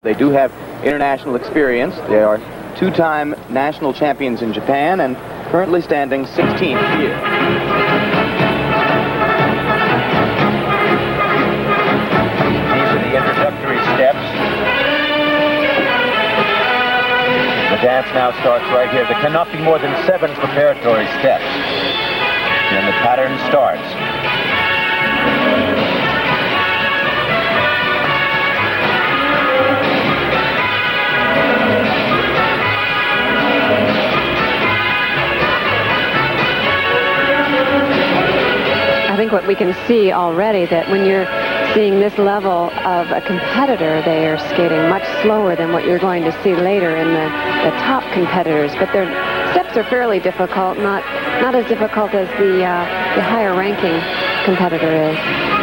They do have international experience. They are two-time national champions in Japan and currently standing 16th here. These are the introductory steps. The dance now starts right here. There cannot be more than 7 preparatory steps. And the pattern starts. I think what we can see already, that when you're seeing this level of a competitor, they are skating much slower than what you're going to see later in the top competitors. But their steps are fairly difficult, not as difficult as the higher ranking competitor is.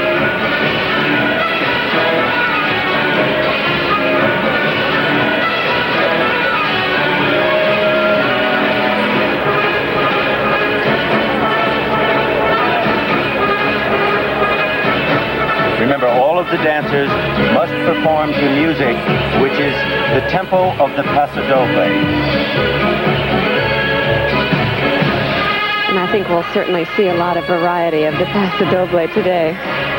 Remember, all of the dancers must perform to music, which is the tempo of the Paso Doble. And I think we'll certainly see a lot of variety of the Paso Doble today.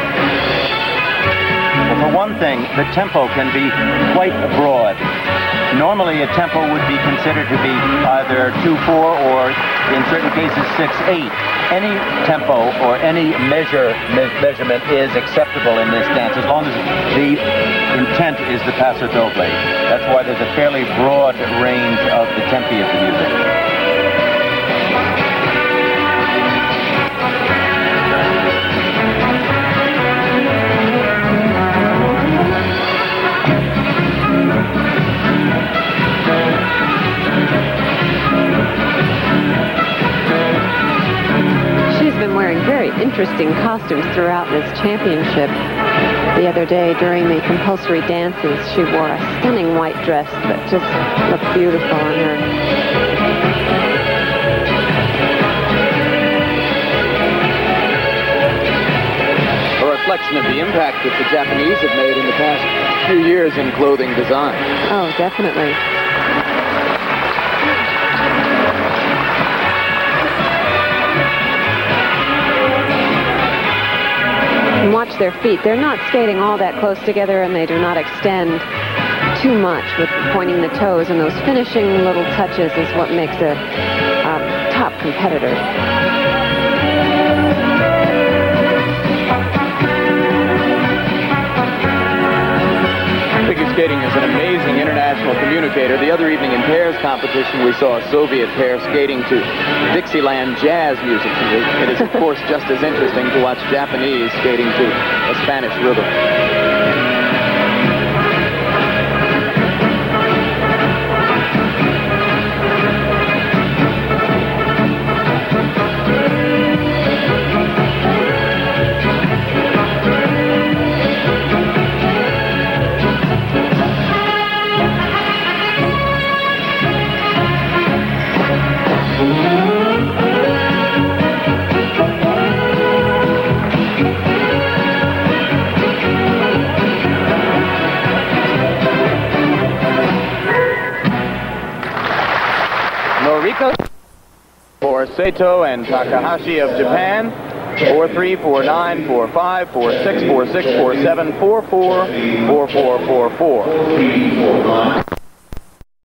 Well, for one thing, the tempo can be quite broad. Normally, a tempo would be considered to be either 2/4 or, in certain cases, 6/8. Any tempo or any measurement is acceptable in this dance as long as the intent is the Paso Doble. That's why there's a fairly broad range of the tempi of the music. Wearing very interesting costumes throughout this championship. The other day during the compulsory dances, she wore a stunning white dress that just looked beautiful on her. A reflection of the impact that the Japanese have made in the past few years in clothing design. Oh, definitely. And watch their feet. They're not skating all that close together, and they do not extend too much with pointing the toes, and those finishing little touches is what makes a top competitor. Figure skating is an amazing international communicator. The other evening in pairs competition, we saw a Soviet pair skating to Dixieland jazz music. It is, of course, just as interesting to watch Japanese skating to a Spanish rhythm. For Sato and Takahashi of Japan, 4-3, 4-9, 4-5, 4-6, 4-6, 4-7, 4-4, 4-4, 4-4.